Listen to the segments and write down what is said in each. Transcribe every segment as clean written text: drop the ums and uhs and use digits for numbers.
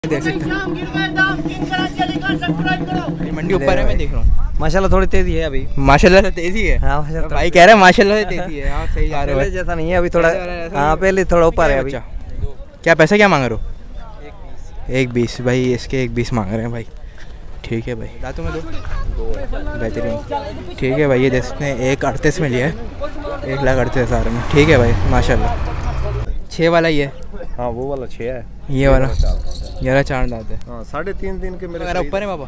देख सकते हैं मंडी ऊपर है, मैं देख रहा हूँ। माशाल्लाह थोड़ी तेजी है अभी। माशाल्लाह से तेजी है। हाँ माशाल्लाह भाई कह रहे हैं माशाल्लाह से तेजी है। हाँ सही जा रहे हो। जैसा नहीं है अभी थोड़ा। हाँ पहले थोड़ा ऊपर है अभी। क्या पैसा क्या मांग रहे हो? 1.20 भाई, इसके 1.20 मांग रहे हैं भाई। ठीक है भाई, दांतों में दो बेहतरीन। ठीक है भाई, ये देख सकते हैं 1.38 में लिया है, 1,38,000 में। ठीक है भाई माशाल्लाह। 6 वाला ही है। हाँ वो वाला 6 है, ये वाला 4 दांत है। हाँ 3.5 दिन के मेरे ऊपर है बाबा।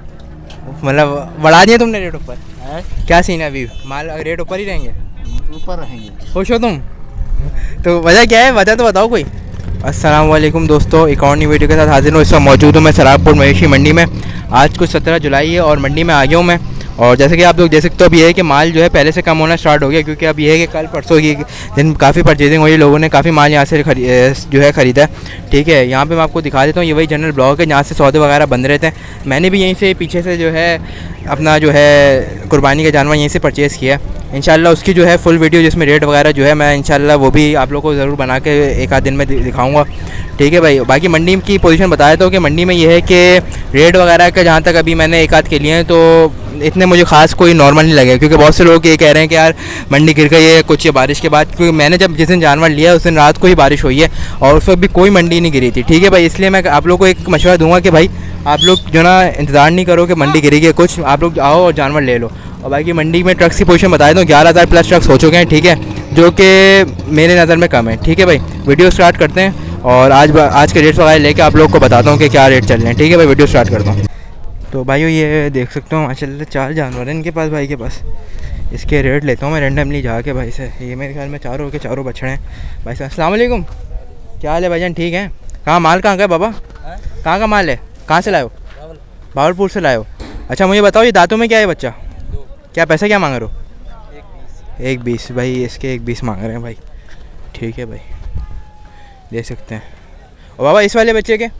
मतलब बढ़ा दिए तुमने रेट ऊपर? क्या सीन है अभी? माल रेट ऊपर ही रहेंगे? ऊपर रहेंगे। खुश हो तुम? तो वजह क्या है, वजह तो बताओ कोई। अस्सलाम वालेकुम दोस्तों, एक और नई वीडियो के साथ हाजिर हूँ। इस वक्त मौजूद हूँ मैं सराबपुर मवेशी मंडी में। आज कुछ 17 जुलाई है और मंडी में आ गया हूँ मैं। और जैसे कि आप लोग देख सकते हो, अब ये है कि माल जो है पहले से कम होना स्टार्ट हो गया, क्योंकि अब ये है कि कल परसों की दिन काफ़ी परचेजिंग हुई, लोगों ने काफ़ी माल यहाँ से जो है ख़रीदा है। ठीक है, यहाँ पे मैं आपको दिखा देता हूँ, ये वही जनरल ब्लॉक है जहाँ से सौदे वगैरह बंद रहते हैं। मैंने भी यहीं से पीछे से जो है अपना जो है कुर्बानी का जानवर यहीं से परचेज़ किया। इंशाल्लाह उसकी जो है फुल वीडियो जिसमें रेट वगैरह जो है मैं इंशाल्लाह वो भी आप लोगों को ज़रूर बना के एक आध दिन में दिखाऊंगा। ठीक है भाई, बाकी मंडी की पोजीशन बता देता हूँ कि मंडी में ये है कि रेट वगैरह का जहाँ तक अभी मैंने एक आध के लिए हैं तो इतने मुझे खास कोई नॉर्मल नहीं लगे, क्योंकि बहुत से लोग ये कह रहे हैं कि यार मंडी गिर गई है कुछ ये बारिश के बाद। क्योंकि मैंने जब जिस दिन जानवर लिया उस दिन रात को ही बारिश हुई है और उस वक्त भी कोई मंडी नहीं गिरी थी। ठीक है भाई, इसलिए मैं आप लोग को एक मशवरा दूंगा कि भाई आप लोग जो ना इंतज़ार नहीं करो कि मंडी गिरेगी कुछ, आप लोग आओ और जानवर ले लो। और बाकी मंडी में ट्रक्स की पोजीशन बता देता हूँ, 11,000 प्लस ट्रक्स हो चुके हैं। ठीक है, जो कि मेरे नज़र में कम है। ठीक है भाई, वीडियो स्टार्ट करते हैं और आज के रेट्स वगैरह लेके आप लोग को बताता हूँ कि क्या रेट चल रहे हैं। ठीक है भाई, वीडियो स्टार्ट करता हूँ। तो भाइयों ये देख सकते हो माशाल्लाह 4 जानवर हैं इनके पास, भाई के पास। इसके रेट लेता हूँ मैं रेंडमली जाके भाई से। ये मेरे ख्याल में चारों के चारों बछड़े हैं भाई साहब। अस्सलाम वालेकुम, क्या हाल है भाईजान? ठीक है। कहाँ माल कहाँ का है बाबा? कहाँ का माल है? कहाँ से लाए हो? भावलपुर से लाए हो? अच्छा मुझे बताओ, ये दांतों में क्या है बच्चा? क्या पैसा क्या मांग रहे हो? 1.20 भाई, इसके 1.20 मांग रहे हैं भाई। ठीक है भाई, देख सकते हैं। और बाबा इस वाले बच्चे के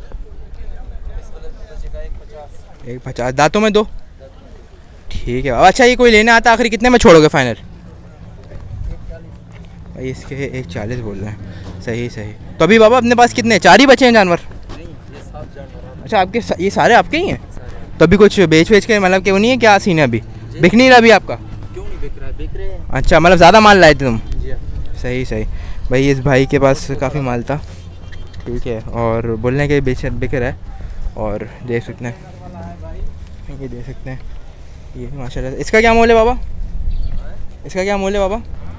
1.50 दांतों में 2। ठीक है। अच्छा ये कोई लेने आता आखिरी कितने में छोड़ोगे फाइनल? भाई इसके 1.40 बोल रहे हैं। सही। तो अभी बाबा अपने पास कितने 4 ही बचे हैं जानवर? अच्छा आपके ये सारे आपके ही हैं? तो अभी कुछ बेच के मतलब कि वो नहीं है, क्या सीन है अभी? बिक नहीं रहा अभी आपका? क्यों नहीं बिक रहा? बिक रहे हैं। अच्छा मतलब ज़्यादा माल लाए थे तुम? सही भाई, इस भाई के पास काफ़ी माल था। ठीक है, और बोलने के बिक रहा है। और देख सकते हैं, ये देख सकते हैं ये माशाल्लाह। इसका क्या मोल है बाबा? इसका क्या मोल है बाबा?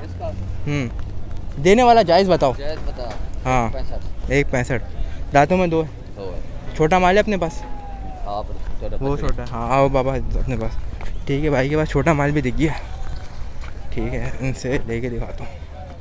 देने वाला जायज़ बताओ। हाँ 1.65 दांतों में 2 है। छोटा माल है अपने पास? वो छोटा। हाँ आओ बाबा अपने पास। ठीक है, भाई के पास छोटा माल भी दिख गया। ठीक है, इनसे लेके दिखाता हूँ।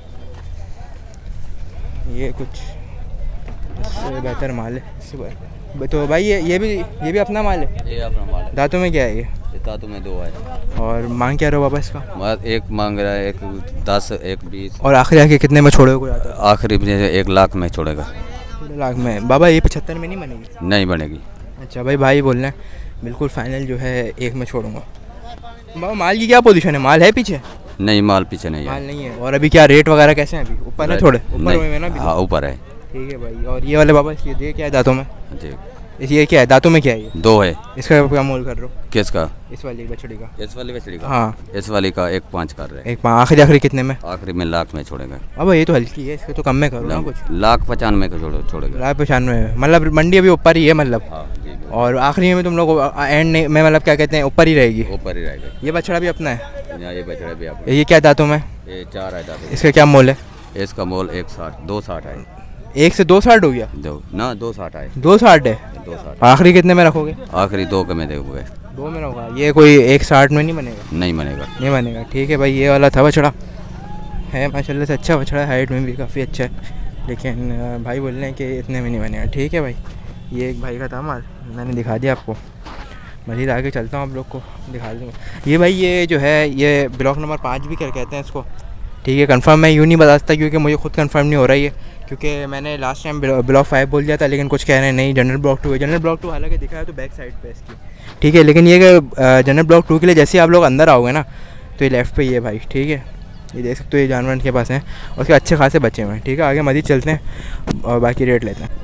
ये कुछ इससे बेहतर माल है इससे। तो भाई ये भी अपना माल है? ये अपना माल है। दांतों में क्या है ये? दांतों में 2 है। और मांग क्या रहे हो बाबा इसका? एक मांग रहा है 1.10, 1.20। और आखिरी कितने में छोड़ोगे? आखिरी में 1 लाख में छोड़ेगा। 1 लाख में? बाबा ये 75 में नहीं बनेगी? नहीं बनेगी। अच्छा भाई बोल रहे हैं बिल्कुल फाइनल जो है 1 में छोड़ूंगा। बाबा माल की क्या पोजीशन है? माल है पीछे? नहीं माल पीछे नहीं है। माल नहीं है। और अभी क्या रेट वगैरह कैसे हैं? अभी ऊपर है थोड़े? ऊपर में ना? हाँ ऊपर है। ठीक है भाई। और ये वाले बाबा ये क्या है दांतों में? जी ये क्या है दांतों में? क्या है ये? 2 है। इसका क्या मोल कर रहे हो? किसका? इस वाली बछड़ी का। इस वाली बछड़ी का? हाँ इस वाली का 1.5 कर रहे हैं। 1.5 आखिरी कितने में? आखिरी में लाख में छोड़ेगा। अब ये तो हल्की है, इसके तो कम में करो ना कुछ। 1,95,000 का छोड़ेगा। 1,95,000 मतलब मंडी अभी ऊपर ही है मतलब? हाँ जी। और आखिरी में तुम लोग एंड में मतलब क्या कहते हैं ऊपर ही रहेगी? ऊपर ही रहेगा। ये बछड़ा भी अपना है? ये बछड़ा भी आप। ये क्या दांतों में? ये 4 है दांतों। इसका क्या मोल है? इसका मोल 1.60 2.60 है। 1 से 2.60 हो गया? 2.60 है। 2.60 है? 2.60। आखिरी कितने में रखोगे? आखिरी 2 के में दोगे। 2 में होगा। ये कोई 1.60 में नहीं बनेगा? नहीं बनेगा। नहीं बनेगा। ठीक है भाई, ये वाला था बछड़ा है माशाल्लाह से अच्छा बछड़ा है, हाइट में भी काफ़ी अच्छा है, लेकिन भाई बोल रहे हैं कि इतने में नहीं बनेगा। ठीक है भाई, ये एक भाई का था माल, मैंने दिखा दिया आपको। मज़ीद आगे चलता हूँ आप लोग को दिखा दूँगा। ये भाई ये जो है ये ब्लॉक नंबर 5 भी कर कहते हैं इसको। ठीक है, कंफर्म मैं यूँ नहीं बता सकता क्योंकि मुझे खुद कंफर्म नहीं हो रहा है, क्योंकि मैंने लास्ट टाइम ब्लॉक 5 बोल दिया था, लेकिन कुछ कह रहे हैं नहीं जनरल ब्लॉक 2 है। जनरल ब्लॉक 2 हालांकि दिखा है तो बैक साइड पे इसकी। ठीक है, लेकिन ये जनरल ब्लॉक 2 के लिए जैसे आप लोग अंदर आओगे ना तो ये लेफ़्ट पे ही है भाई। ठीक है, ये देख सकते हो, ये जानवर के पास हैं और उसके अच्छे खासे बचे हुए हैं। ठीक है, आगे मज़ीद चलते हैं और बाकी रेट लेते हैं।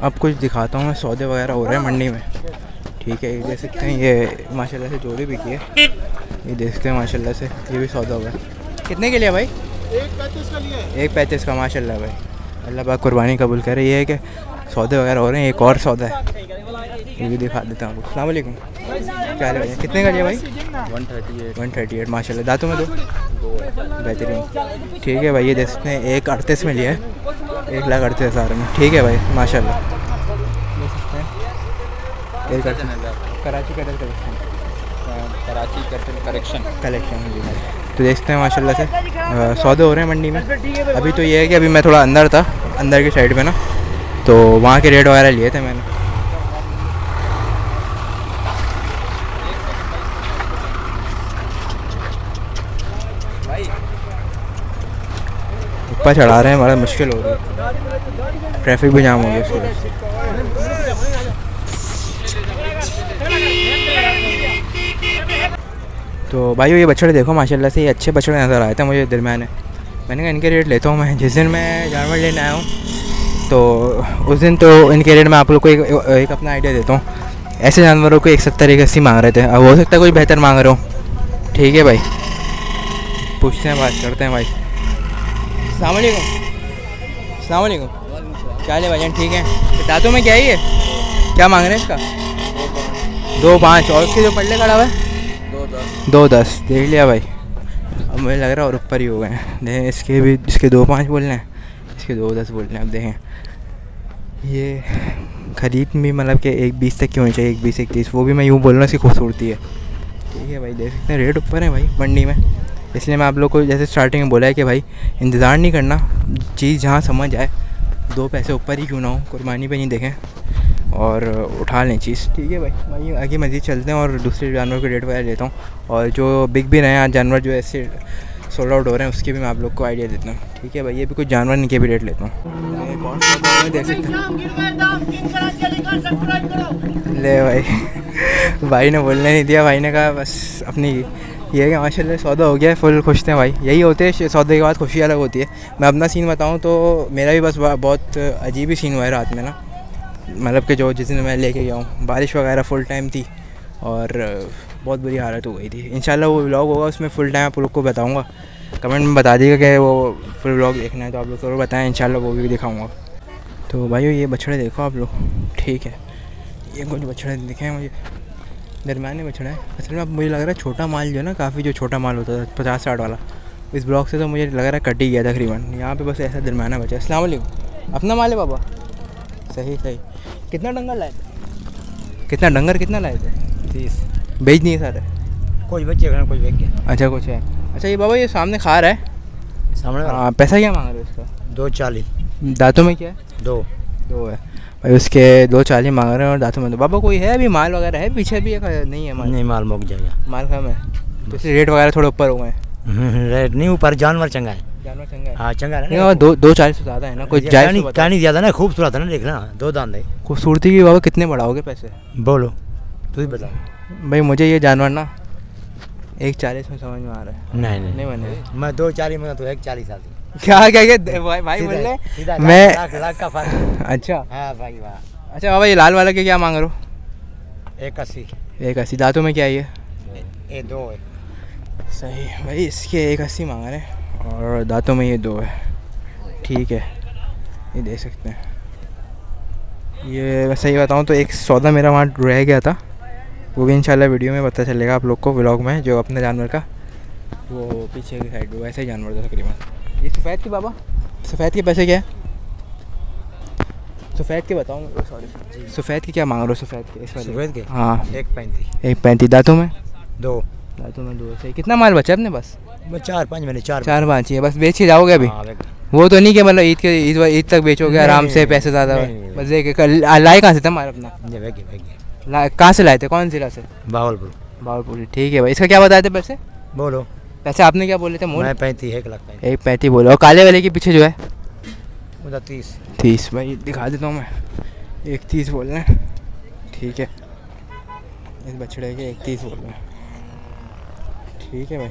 अब कुछ दिखाता हूँ मैं, सौदे वगैरह हो रहे हैं मंडी में। ठीक है, ये देख सकते हैं, ये माशाल्लाह से जोड़ी बिकी है, ये देखते हैं माशाल्लाह से, ये भी सौदा हुआ है। कितने के लिए भाई? 1.35 का लिया है। 1.35 का माशाल्लाह भाई, अल्लाह पाक कुर्बानी कबूल करे। ये है कि सौदे वगैरह हो रहे हैं। एक और सौदा है, ये भी दिखा देता हूँ। अस्सलाम वालेकुम, क्या हाल है? कितने का लिया भाई? 138 माशाल्लाह। दांतों में दो बेहतरीन। ठीक है भाई, ये देख सकते हैं 1.38 में लिया है, 1,38,000 में। ठीक है भाई माशाल्लाह, देख सकते हैं। कराची कलेक्शन जी। तो देखते हैं माशाल्लाह से सौदे हो रहे हैं मंडी में। अभी तो ये है कि अभी मैं थोड़ा अंदर था, अंदर की साइड पे ना, तो वहाँ के रेट वगैरह लिए थे मैंने। ऊपर चढ़ा रहे हैं, बड़ा मुश्किल हो रही है, ट्रैफिक भी जाम हो गया इसकी वजह से। तो भाइयों ये बछड़े देखो माशाल्लाह से, ये अच्छे बछड़े नज़र आए थे मुझे दरमियान। मैंने कहा इनके रेट लेता हूँ मैं। जिस दिन मैं जानवर लेने आया हूँ तो उस दिन तो इनके रेट मैं आप लोग को एक अपना आइडिया देता हूँ। ऐसे जानवरों को 170 180 मांग रहे थे, अब हो सकता है कोई बेहतर मांग रहे हो। ठीक है भाई, पूछते हैं, बात करते हैं भाई। अस्सलाम वालेकुम। अस्सलाम वालेकुम, क्या है भाईजान? ठीक है। दांतों में क्या ही है, क्या मांग रहे हैं इसका? 2.5। और उसके जो पल्ले खड़ा हुआ है 2.10। देख लिया भाई, अब मुझे लग रहा है और ऊपर ही हो गए हैं। देखें इसके भी, इसके 2.5 बोल रहे हैं, इसके 2.10 बोल रहे हैं। अब देखें ये खरीद भी मतलब कि 1.20 तक की होनी चाहिए, 1.20 1.30, वो भी मैं यूँ बोल रहा हूँ, इसकी खूबसूरती है। ठीक है भाई, देख सकते हैं रेट ऊपर है भाई मंडी में। इसलिए मैं आप लोग को जैसे स्टार्टिंग में बोला है कि भाई इंतज़ार नहीं करना, चीज़ जहाँ समझ आए, 2 पैसे ऊपर ही क्यों ना हो, कुर्बानी पे नहीं देखें और उठा लें चीज़। ठीक है भाई आगे मज़ीद चलते हैं और दूसरे जानवर के रेट वगैरह लेता हूँ, और जो बिक भी रहे हैं जानवर, जो ऐसे सोल्ड आउट हो रहे हैं, उसके भी मैं आप लोग को आइडिया देता हूँ। ठीक है भाई, ये भी कुछ जानवर इनके भी रेट लेता हूँ। देख सकते हैं, ले भाई ने बोलने नहीं दिया, भाई ने कहा बस अपनी ये है कि माशाल्लाह सौदा हो गया है, फुल खुश थे भाई। यही होते हैं सौदे के बाद, खुशी अलग होती है। मैं अपना सीन बताऊँ तो मेरा भी बस बहुत अजीब ही सीन हुआ है रात में ना, मतलब कि जो जिस दिन मैं लेके गया हूँ, बारिश वगैरह फुल टाइम थी और बहुत बुरी हालत हो गई थी। इंशाल्लाह वो व्लॉग होगा, उसमें फुल टाइम आप लोग को बताऊँगा। कमेंट में बता दीजिएगा कि वो फुल व्लॉग देखना है तो आप लोग ज़रूर बताएं, इंशाल्लाह वो भी दिखाऊँगा। तो भाइयों ये बछड़े देखो आप लोग। ठीक है, ये कुछ बछड़े दिखे मुझे, दरमियाने बछड़ा है। असल में अब मुझे लग रहा है छोटा माल जो है ना, काफ़ी जो छोटा माल होता था 50-60 वाला, इस ब्लॉक से तो मुझे लग रहा है कट ही गया तकरीबन। यहाँ पे बस ऐसा दरमियाना बचा है। अस्सलाम वालेकुम, अपना माल है बाबा? सही। कितना डंगर लाए थे? कितना लाए थे? 30। बेच नहीं है सारे? कुछ बच्चे कुछ बेच गया। अच्छा कुछ है। अच्छा ये बाबा ये सामने खा रहा है सामने? हाँ। पैसा क्या मांग रहे हो इसका? 2.40। दांतों में क्या है? 2 है भाई, उसके 2.40 मांग रहे हैं और दांतों में 2। बाबा कोई है अभी माल वगैरह है पीछे भी? नहीं है माल? नहीं, माल मुक जाएगा, माल कम है तो इसलिए रेट वगैरह थोड़े ऊपर हो गए। रेट नहीं ऊपर, जानवर चंगा है। जानवर चंगा है? हाँ चंगा है। 2.40 से ज़्यादा है ना? कुछ जायज़ कहानी ज़्यादा ना, खूबसूरत है ना, देखना 2 दांत है। खूबसूरती की बाबा कितने बढ़ाओगे पैसे? बोलो तू ही बता भाई। मुझे ये जानवर ना 1.40 में समझ में आ रहा है। नहीं मैंने, मैं 2.40 में, तो 1.40 आती। क्या भाई बोल रहे मैं लाख का फर्क। अच्छा हाँ भाई वाह। अच्छा बाबा ये लाल वाला के क्या मांग रहे हो? 1.80। दांतों में क्या है ये? 2 है। सही भाई, इसके 1.80 मांग रहे हैं और दांतों में ये 2 है। ठीक है, ये देख सकते हैं। ये मैं सही बताऊँ तो एक सौदा मेरा वहाँ रह गया था, वो भी इंशाल्लाह वीडियो में पता चलेगा आप लोग को, व्लॉग में, जो अपने जानवर का, वो पीछे की साइड पे वैसे ही जानवर था तकरीबन। ये सफ़ेद की बाबा, सफ़ेद के पैसे क्या है? सफ़ेद के बताओ, सॉरी सफ़ेद के क्या मांग रहे हो? सफ़ेद के हाँ 1.35। दांतों में 2। सही। कितना माल बचा अपने पास? 4-5 महीने, 4-5 ही है बस। बेच के जाओगे अभी? वो तो नहीं कि मतलब ईद तक बेचोगे आराम से, पैसे ज़्यादा बस देख के। लाए कहाँ से था माल अपना? कहाँ से लाए थे, कौन जिला से? बावलपुर। ठीक है भाई, इसका क्या बताए थे पैसे? बोलो पैसे आपने क्या बोले थे? मोल 35, 1,35,000। 1.35 बोलो। और काले वाले के पीछे जो है 30 भाई दिखा देता हूँ मैं, 1.30 बोल रहे हैं। ठीक है, इस बछड़े के 1.30 बोल रहे हैं। ठीक है भाई,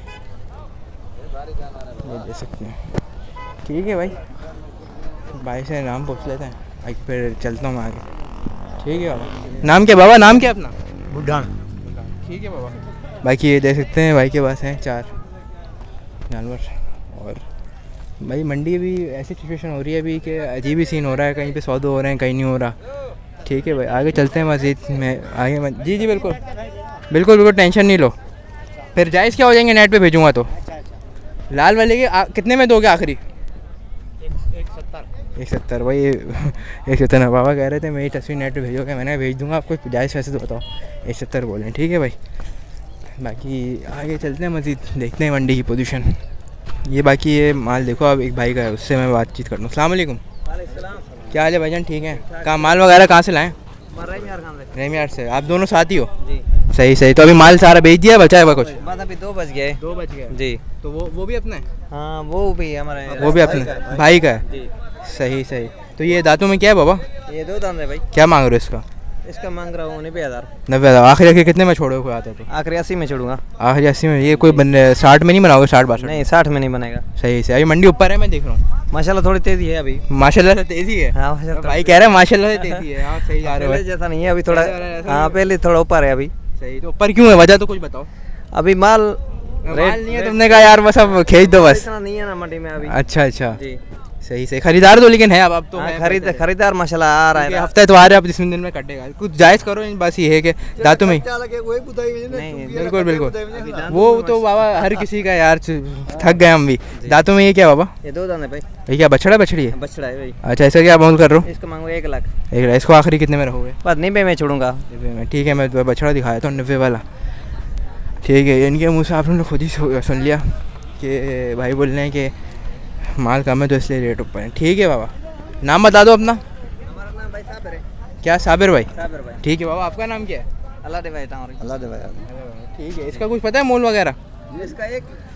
ये दे सकते हैं। ठीक है भाई से नाम पूछ लेते हैं। बाइक पर चलता हूँ आगे। ठीक है बाबा। नाम क्या बाबा, नाम क्या अपना? बुढ़ान। ठीक है बाबा। बाकी ये देख सकते हैं भाई के पास हैं 4 जानवर। और भाई मंडी भी ऐसी सिचुएशन हो रही है अभी कि अजीब ही सीन हो रहा है, कहीं पे सौदे हो रहे हैं, कहीं नहीं हो रहा। ठीक है भाई, आगे चलते हैं मस्जिद में आगे। जी जी बिल्कुल बिल्कुल बिल्कुल, टेंशन नहीं लो। फिर जायज़ क्या हो जाएंगे, नेट पे भेजूँगा तो। लाल वाले के कितने में दोगे आखिरी? 170 भाई। 170 बाबा कह रहे थे मेरी तस्वीर नेट पे भेजोगे, मैंने भेज दूँगा आपको, जायज़ पैसे तो बताओ। 170 बोलें। ठीक है भाई, बाकी आगे चलते हैं मस्जिद, देखते हैं मंडी की पोजीशन। ये बाकी ये माल देखो, अब एक भाई का है, उससे मैं बातचीत कर लूँ। अस्सलाम वालेकुम। क्या हाल है भाईजान? ठीक है। कहाँ माल वगैरह कहाँ से लाएँ? रेमियार से। आप दोनों साथ ही हो? जी। सही सही। तो अभी माल सारा बेच दिया, बचा है कुछ? बस अभी 2 बज गए। 2 बच गए जी। तो वो भी अपना है? हाँ वो भी हमारे, वो भी अपना भाई का है? जी। सही सही। तो ये दांतों में क्या है बाबा? ये 2 दांत है भाई। क्या मांग रहे हो इसका? इसका मांग रहा हूँ 90,000। 90,000। आखिर कितने में छोड़ोगे कोई आता तो? आखिरी 80 में छोड़ूंगा। आखिर 80 में? ये कोई 60 में नहीं बनाओगे? 60-62? नहीं 60 में नहीं बनेगा। सही से। अभी मंडी ऊपर है, मैं देख रहा हूँ। माशाल्लाह थोड़ी तेजी है अभी। माशाल्लाह से तेज़ी है? हाँ माशाल्लाह। भाई कह रहे हैं माशाल्लाह से तेज़ी है। हाँ सही जा रहे हो पहले भाई। जैसा नहीं है अभी, थोड़ा। ऐसा हाँ पहले थोड़ा ऊपर है अभी। सही। तो ऊपर क्यों है, वजह तो कुछ बताओ। अभी माल माल नहीं है, तुमने कहा यार बस अब खींच दो बस। इतना नहीं है ना मंडी में अभी। अच्छा अच्छा। जी। सही सही। खरीदार तो लेकिन है अब तो हाँ, है। खरीदार माशाल्लाह आ रहा है। हफ्ता इतवार है, अब जिस दिन में कटेगा कुछ जायज़ करो। बस ये है कि दांतों में नहीं बिल्कुल बिल्कुल। वो तो बाबा हर किसी का यार, थक गए हम भी। दांतों में ये क्या बाबा? ये 2 दांत है भाई। ये क्या बछड़ा बछड़ी है? बछड़ा है भाई। अच्छा, इसका क्या अमाउंट कर रहा हूँ? इसको मांगो 1 लाख। इसको आखिरी कितने में रहोगे? बस 90 में छोड़ूंगा। 90 में। ठीक है, मैं तो बछड़ा दिखाया था 90 वाला। ठीक है, इनके मुँह से आप लोगों ने खुद ही सुन लिया कि भाई बोल रहे हैं कि माल कम है तो इसलिए रेट ऊपर है। ठीक है बाबा, नाम बता दो अपना। हमारा नाम भाई साबिर है। क्या? साबिर भाई। साबिर भाई। ठीक है बाबा, आपका नाम क्या है? अल्लाह दे भाई टांगरी। अल्लाह दे भाई। ठीक है, इसका कुछ पता है मोल वगैरह? इसका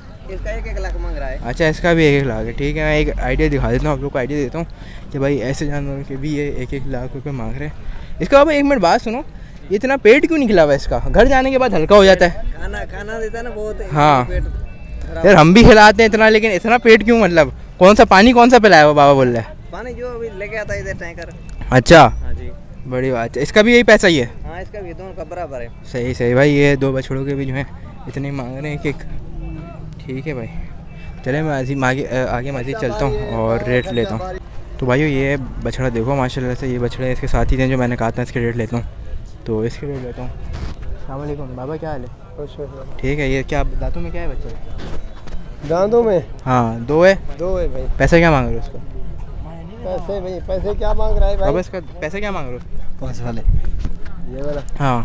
1 लाख मांग रहा है। अच्छा, इसका भी 1 लाख है। ठीक है, मैं एक आइडिया दिखा देता हूँ आप लोग को, आइडिया देता हूँ कि भाई ऐसे जानवरों के भी ये 1-1 लाख रुपए मांग रहे हैं। इसका बाबा एक मिनट बात सुनो, ये इतना पेट क्यों निकला हुआ है इसका? घर जाने के बाद हल्का हो जाता है। खाना देता है ना बहुत। हाँ यार, हम भी खिलाते हैं इतना, लेकिन इतना पेट क्यों? मतलब कौन सा पानी कौन सा पिलाया हुआ बाबा बोल रहा है? पानी जो अभी लेके आता है इधर टैंकर। अच्छा, हाँ जी। बड़ी बात है। इसका भी यही पैसा ही है? हाँ इसका भी दोनों का बराबर है। सही सही भाई। ये 2 बछड़ों के भी जो है इतने मांग रहे हैं 1-1। ठीक है भाई, चले मैं आगे मस्जिद चलता हूँ और रेट लेता हूँ। तो भाइयों ये बछड़ा देखो माशाल्लाह से, ये बछड़े इसके साथ ही थे जो मैंने कहा था इसके रेट लेता हूँ, तो इसके रेट लेता हूँ। अस्सलाम वालेकुम बाबा, क्या हाल है? ठीक है। ये क्या दांतों में क्या है बच्चा? दांतों में? हाँ 2 है। 2 है भाई। पैसा क्या मांग रहे हो उसका? पैसे भाई, पैसे क्या मांग रहा है भाई? बाबा इसका पैसा क्या मांग रहे हो? कौन से वाले? ये वाला? हाँ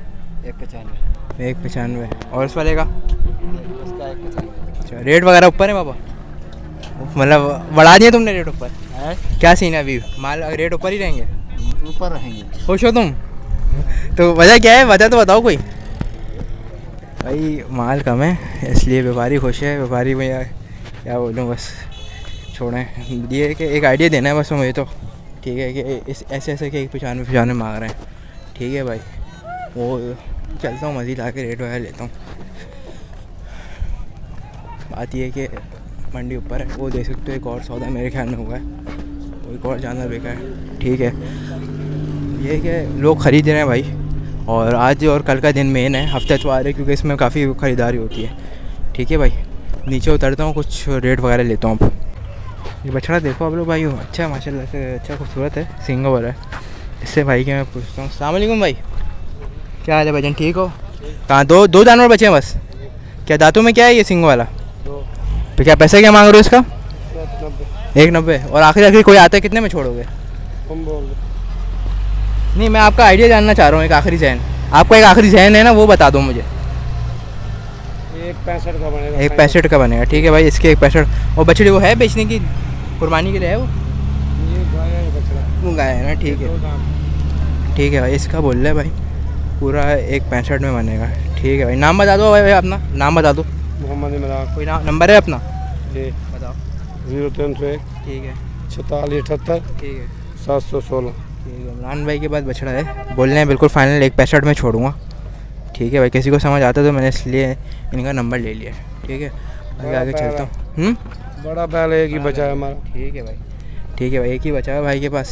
195। 195। और इस वाले का? इसका 195। अच्छा, रेट वगैरह ऊपर है बाबा? मतलब बढ़ा दिए तुमने रेट ऊपर? क्या सीन है अभी? माल रेट ऊपर ही रहेंगे? ऊपर रहेंगे। खुश हो तुम? तो वजह क्या है, वजह तो बताओ कोई। भाई माल कम है इसलिए व्यापारी खुश है। व्यापारी भैया क्या बोलूँ, बस छोड़ें। ये कि एक आइडिया देना है बस मुझे तो। ठीक है कि इस ऐसे कि 95 मांग रहे हैं। ठीक है भाई, वो चलता हूँ मज़ीद आके रेट वगैरह लेता हूँ। बात ये है कि मंडी ऊपर है, वो देख सकते हो एक और सौदा मेरे ख्याल में हुआ है, वो एक और जानवर बेचा है। ठीक है, ये कि लोग ख़रीद रहे हैं भाई, और आज और कल का दिन मेन है, हफ्ते इतवार है क्योंकि इसमें काफ़ी ख़रीदारी होती है। ठीक है भाई, नीचे उतरता हूँ, कुछ रेट वगैरह लेता हूँ। ये बछड़ा देखो आप लोग भाई, अच्छा है माशाल्लाह से, अच्छा खूबसूरत है, सींगों वाला है। इससे भाई के मैं पूछता हूँ। अस्सलाम वालेकुम भाई, क्या हाल है भाईजान? ठीक हो? कहाँ? 2 जानवर बचे हैं बस? क्या दांतों में क्या है ये सींगों वाला? 2। तो क्या पैसा क्या मांग रहे हो इसका? 190। और आखिरी कोई आता है कितने में छोड़ोगे? नहीं, मैं आपका आइडिया जानना चाह रहा हूँ, एक आखिरी जहन। आपका एक आखिरी जहन है ना, वो बता दो मुझे। 165 का बनेगा। 165 का बनेगा। ठीक है भाई, इसके 165। और बछड़ी वो है बेचने की, कुर्बानी के लिए है वो? ये गाय है बछड़ा। वो गाय है ना? ठीक है। ठीक है भाई, इसका बोल रहा है भाई पूरा 165 में बनेगा। ठीक है भाई, नाम बता दो भाई, अपना नाम बता दो। मोहम्मद इमरान। कोई नंबर है अपना? जी बताओ। 0301। ठीक है। 4678। ठीक है। 716। ठीक है, इमरान भाई के पास बछड़ा है, बोल रहे हैं बिल्कुल फाइनल 165 में छोड़ूंगा। ठीक है भाई, किसी को समझ आता तो मैंने इसलिए इनका नंबर ले लिया। ठीक है, आगे चलता हूँ। बड़ा बैल एक ही बचा है हमारा। ठीक है भाई, ठीक है भाई, एक ही बचा है भाई के पास।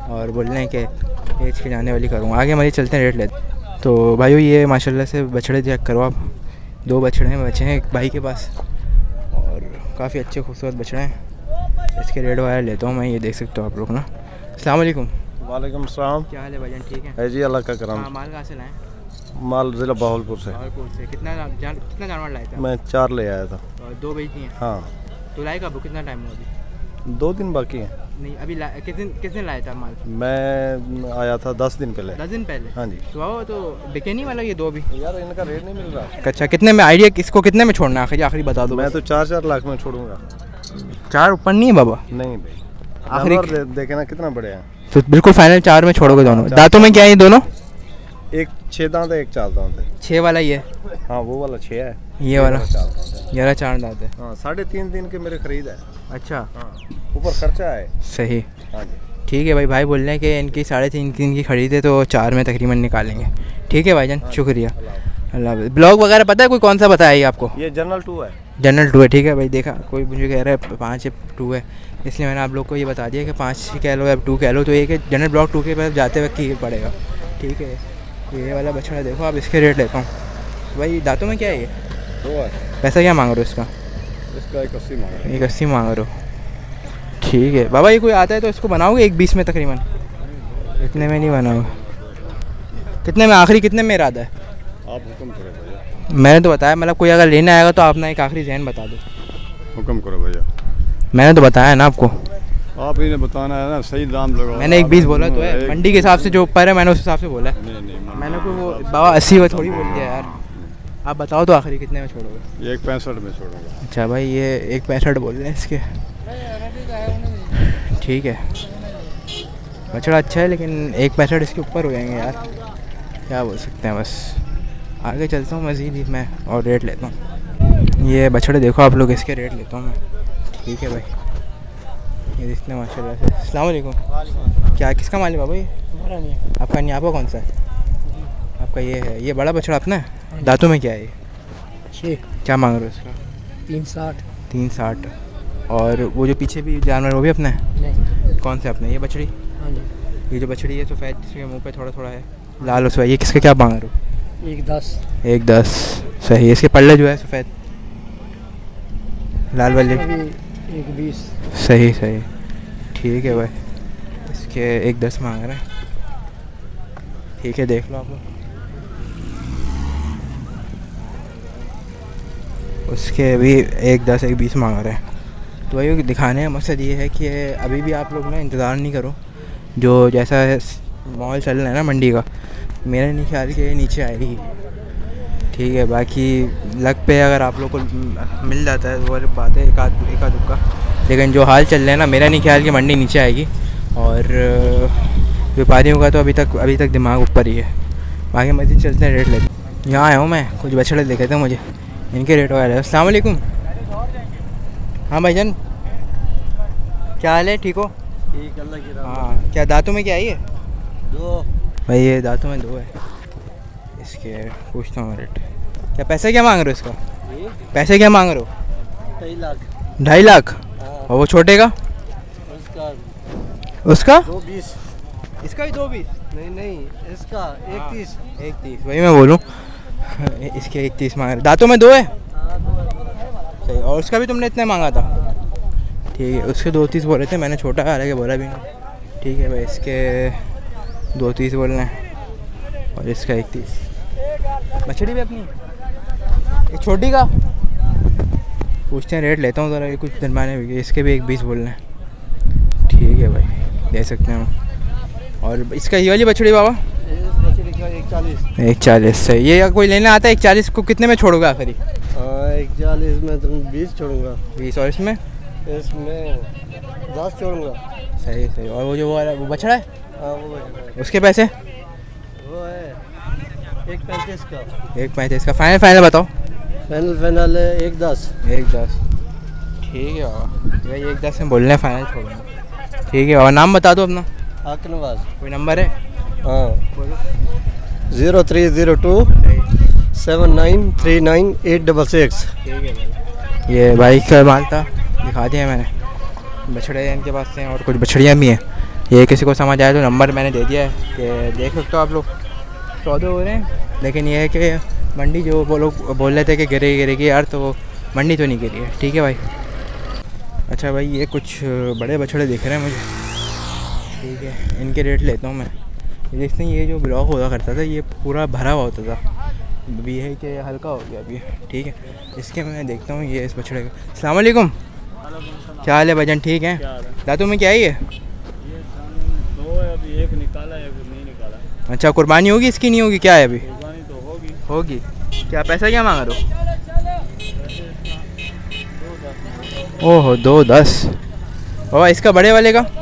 और बोल रहे हैं कि एज के जाने वाली करूँगा। आगे मरीज चलते हैं, रेट लेते। तो भाइयों ये माशाल्लाह से बछड़े चेक करो आप, 2 बछड़े हैं बचे हैं एक भाई के पास और काफ़ी अच्छे खूबसूरत बछड़े हैं। इसके रेट वगैरह लेता हूँ मैं, ये देख सकते हो आप लोग ना। अस्सलाम वालेकुम। वालेकुम सलाम। क्या हाल है भाईजान, ठीक है? है जी, अल्लाह का करम। हाँ, माल कहाँ से लाएँ? माल ज़िला बहावलपुर से। से कितना जानवर लाए थे? मैं 4 ले आया था। और 2 बेच दिए? हाँ। तो लाए कब, कितना टाइम हुआ अभी? 2 दिन बाकी हैं। नहीं अभी किस दिन लाया था माल? मैं आया था 10 दिन पहले। 10 दिन पहले? हाँ जी। तो आओ, तो बिके नहीं वाला ये 2 भी? यार इनका रेट नहीं मिल रहा। अच्छा, कितने में आइडिया, किसको कितने में छोड़ना है आखिरी बता दो। मैं तो 4-4 लाख में छोड़ूंगा। 4 ऊपर नहीं है बाबा? नहीं भाई, आखिरी देखे ना कितना बड़े हैं। तो बिल्कुल फाइनल 4 में छोड़ोगे दोनों। दांतों में क्या है ये दोनों? एक 6 दांत है, एक 4 दांत है। 6 वाला ये? हाँ वो वाला 6 है, ये वाला 4 दांत है। ये वाला 4 दांत है। हाँ 3.5 दिन के मेरे खरीद है। अच्छा, हाँ ऊपर खर्चा है। सही। हाँ जी ठीक है भाई, भाई बोल रहे हैं कि इनकी 3.5 दिन की खरीद है तो 4 में तकरीबन निकालेंगे। ठीक है भाईजान, शुक्रिया, अल्लाह हाफ़िज़। ब्लॉग वगैरह पता है कोई कौन सा बताया ये आपको? ये जनरल 2 है। जनरल 2 है, ठीक है भाई। देखा कोई मुझे कह रहा है 5 है 2 है, इसलिए मैंने आप लोग को ये बता दिया कि 5 कह लो या 2 कह लो, तो ये कि जनरल ब्लॉक 2 के पास जाते वक्त ये पड़ेगा। ठीक है, ये वाला बछड़ा देखो आप, इसके रेट लेता हूँ। भाई दांतों में क्या है ये? 2 है। पैसा क्या मांग रहे हो इसका? इसका 81 मांग रहा है। 81 मांग रहे हो, ठीक है बाबा। ये कोई आता है तो इसको बनाओगे 1.20 में तकरीबन? इतने में नहीं बनाओगे? कितने में आखिरी, कितने में इरादा है? आप हुक्म करो भैया। मैंने तो बताया, मतलब कोई अगर लेने आएगा तो आप ना एक आखिरी जहन बता दो। हुक्म करो भैया। मैंने तो बताया ना आपको, आप ही ने बताना है ना, सही दाम लगाओ। मैंने 1.20 बोला तो है, मंडी के हिसाब से जो ऊपर है मैंने उस हिसाब से बोला है। नहीं मैंने कोई वो बाबा 80 में थोड़ी बोल दिया यार। आप बताओ तो आखिरी कितने में छोड़ोगे? ये 1.65 में छोड़ूंगा। अच्छा भाई, ये 1.65 बोल रहे हैं इसके। ठीक है, बछड़ा अच्छा है लेकिन 1.65 इसके ऊपर हो जाएंगे यार, क्या बोल सकते हैं। बस आगे चलता हूँ मज़ीद ही मैं और रेट लेता हूँ। ये बछड़े देखो आप लोग, इसके रेट लेता हूँ मैं। ठीक है भाई, ये देखते हैं माशाल्लाह से। अस्सलाम वालेकुम। क्या किसका माल है बाबा ये? हमारा नहीं। आपका नहीं? आपका कौन सा है? आपका ये है। ये बड़ा बछड़ा अपना है? दांतों में क्या है ये? 6। क्या मांग रहे हो इसका? 360। 360। और वो जो पीछे भी जानवर वो भी अपना है? नहीं। कौन से अपने? ये बछड़ी? हाँ जी। ये जो बछड़ी है सफ़ेद, जिसके मुंह पे थोड़ा थोड़ा है लाल, उसका ये किसका क्या मांग रहे हो? 1.10। 1.10 सही। इसके पल्ले जो है सफ़ेद लाल वाले? 1.20। सही सही, ठीक है भाई। इसके 1.10 मांग रहे हैं। ठीक है, देख लो आप लोग। उसके भी 1.10 1.20 मांग रहे हैं। तो वही दिखाने का मकसद ये है कि अभी भी आप लोग ना इंतज़ार नहीं करो, जो जैसा माहौल चल रहा है ना मंडी का, मेरा नहीं ख्याल कि नीचे आएगी। ठीक है, बाकी लक पे अगर आप लोग को मिल जाता है वो बात है, एकाध दुक्का, लेकिन जो हाल चल रहा है ना, मेरा नहीं ख्याल कि मंडी नीचे आएगी। और व्यापारियों का तो अभी तक दिमाग ऊपर ही है। बाकी मज़ीद चलते हैं, रेट लेते। यहाँ आया हूँ मैं, कुछ बछड़े देखे थे मुझे, इनके रेट वगैरह। अस्सलाम वालेकुम। हाँ भाईजान, क्या हाल है, ठीक हो? ठीक, अल्लाह की रहमत। हाँ, क्या दांतों में क्या है ये? 2। भाई ये दांतों में 2 है। इसके पूछता हूँ रेट। क्या पैसे क्या मांग रहे हो इसका? पैसे क्या मांग रहे हो? 2.5 लाख। 2.5 लाख? हाँ। और वो छोटे का? उसका 2.20। इसका भी 2.20? नहीं, इसका 31। 1.30 वही मैं बोलूँ। इसके 1.30 मांग रहे। दांतों में 2 है? सही। और उसका भी तुमने इतना मांगा था? ठीक है, उसके 2.30 बोल रहे थे, मैंने छोटा हालांकि बोला भी नहीं। ठीक है भाई, इसके 2.30 बोल रहे हैं और इसका 31। मछली भी अपनी एक छोटी का पूछते हैं, रेट लेता हूँ ज़रा, कुछ दरमियाने भी। इसके भी 1.20 बोल रहे हैं। ठीक है भाई, दे सकते हैं। और इसका ये वाली बछड़ी बाबा? 1.40 सही। ये कोई लेने आता है 1.40 को कितने में छोड़ोगे आखिरी? 1.40 में तुम 20 छोड़ूंगा। 20। और इसमें? इसमें 10 छोड़ूंगा। सही सही। और वो जो वो बछड़ा है? हाँ वो है। उसके पैसे? वो है 1.35 का। 1.35 का। फाइनल बताओ। फाइनल है 1.10। 1.10 ठीक है बाबा, भाई 1.10 में बोल रहे हैं, फाइनल छोड़ूंगा। ठीक है बाबा, नाम बता दो अपना। आकनवाज। कोई नंबर है? हाँ, बोलो। 0302 7939 866। ठीक है भाई, ये बाइक का माल था, दिखा दिया मैंने। बछड़े इनके पास हैं और कुछ बछड़ियाँ भी हैं। ये किसी को समझ आए तो नंबर मैंने दे दिया है कि देख सकते हो आप लोग, सौदे हो रहे हैं। लेकिन ये है कि मंडी जो वो लोग बोल रहे थे कि गिरेगी यार, तो मंडी तो नहीं गिरी है। ठीक है भाई। अच्छा भाई, ये कुछ बड़े बछड़े दिख रहे हैं मुझे, ठीक है, इनके रेट लेता हूँ मैं। देखते हैं, ये जो ब्लॉक हुआ करता था ये पूरा भरा हुआ होता था, अभी है कि हल्का हो गया अभी। ठीक है, इसके मैं देखता हूँ ये इस बछड़े का। अस्सलाम वालेकुम, क्या हाल है भाईजान? ठीक है। दातू में क्या है ये? दो है, अभी एक निकाला है, एक नहीं निकाला। अच्छा, कुर्बानी होगी इसकी? नहीं होगी? क्या है अभी? कुर्बानी तो होगी। होगी। क्या पैसा क्या मांग रहे हो? ओहो, 210। बाबा इसका बड़े वाले का?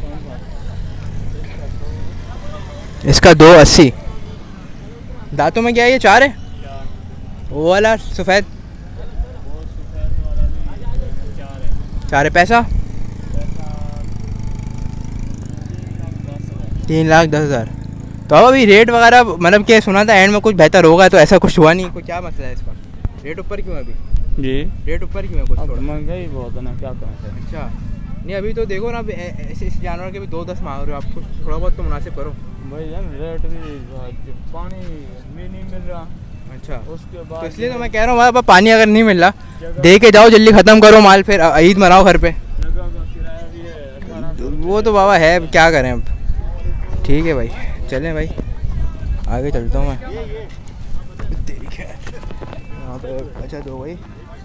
इसका 280। दांतों में क्या है ये? 4 है? वो वाला सफ़ेद? 4 है। पैसा? 3,10,000। तो अब अभी रेट वगैरह मतलब क्या सुना था एंड में कुछ बेहतर होगा, तो ऐसा कुछ हुआ नहीं। कुछ क्या मसला है इसका? रेट ऊपर क्यों है अभी? जी, रेट ऊपर क्यों है? कुछ थोड़ा महंगाई बहुत है ना, क्या करें। अच्छा नहीं, अभी तो देखो ना, ऐसे इस जानवर के भी 210 मांग रहे हो आप, कुछ थोड़ा बहुत तो मुनासिब करो भाई। रेट भी, पानी भी नहीं मिल रहा। अच्छा, उसके बाद तो इसलिए तो मैं कह रहा हूँ वहाँ पर पानी अगर नहीं मिल रहा, दे के जाओ, जल्दी ख़त्म करो माल, फिर ईद मनाओ घर पे। जगह का किराया भी है। वो तो बाबा है, क्या करें अब। ठीक है भाई, चलें भाई, आगे चलता हूँ मैं। ठीक है, यहाँ पे अच्छा दो भाई,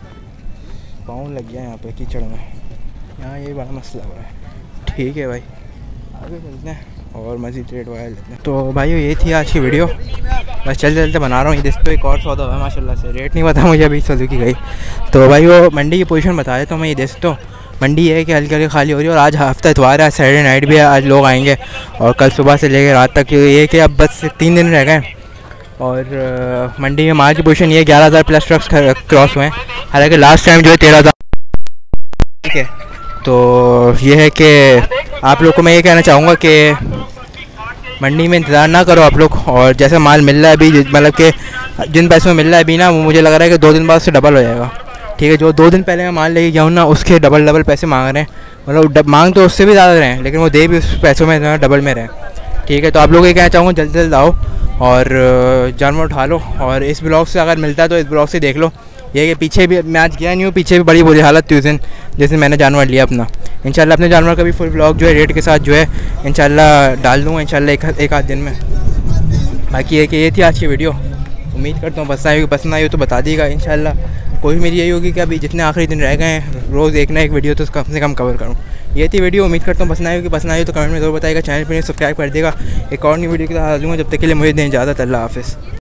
पाँव लग गया यहाँ पे कीचड़ में, यहाँ ये बड़ा मसला हो रहा है। ठीक है भाई, आगे चलते हैं और मज़ीद रेट वगैरह लेते हैं। तो भाई ये थी आज की वीडियो, बस चलते चलते बना रहा हूँ। इस पर एक और सौदा हुआ है माशाल्लाह से। रेट नहीं पता मुझे अभी, सौदे की गई। तो भाई वो मंडी की पोजीशन बता देता हूँ मैं। ये देख सकते हो मंडी है कि हल्की हल्की खाली हो रही है, और आज हफ्ता इतवार है, सैटरडे नाइट भी है, आज लोग आएंगे और कल सुबह से लेकर रात तक ये कि अब बस 3 दिन रह गए। और मंडी में माल की पोजीशन ये 11,000 प्लस ट्रक्स क्रॉस हुए हैं, हालांकि लास्ट टाइम जो है 13,000। ठीक है, तो ये है कि आप लोग को मैं ये कहना चाहूँगा कि मंडी में इंतज़ार ना करो आप लोग, और जैसा माल मिल रहा है अभी, मतलब कि जिन पैसों में मिल रहा है अभी ना, वो मुझे लग रहा है कि 2 दिन बाद उससे डबल हो जाएगा। ठीक है, जो 2 दिन पहले मैं माल लेके गया हूँ ना, उसके डबल पैसे मांग रहे हैं, मतलब मांग तो उससे भी ज़्यादा रहे हैं, लेकिन वो दे भी उस पैसों में डबल में रहे। ठीक है, तो आप लोग ये कहना चाहूँगा जल्द से जल्द आओ और जानवर उठा लो। और इस ब्लॉग से अगर मिलता है तो इस ब्लॉग से देख लो। ये कि पीछे भी मैं आज गया नहीं हूँ, पीछे भी बड़ी बुरी हालत थी उस दिन जैसे मैंने जानवर लिया अपना। इंशाल्लाह अपने जानवर का भी फुल ब्लॉग जो है रेट के साथ जो है इंशाल्लाह डाल दूँगा इंशाल्लाह एक आध दिन में। बाकी ये कि ये थी आज की वीडियो, उम्मीद करता हूँ पसंद आई हो तो बता दीजिएगा। इंशाल्लाह कोशिश मेरी यही होगी कि अभी जितने आखिरी दिन रह गए हैं रोज़ एक ना एक वीडियो तो कम से कम कवर करूँ। ये थी वीडियो, उम्मीद करता हूँ पसंद आई होगी। पसंद आई हो तो कमेंट में ज़रूर बताइएगा, चैनल पर सब्सक्राइब कर देगा। एक और नई वीडियो के साथ आ जाऊँगा, जब तक के लिए मुझे दें इजाज़त। अल्लाह हाफ़िज़।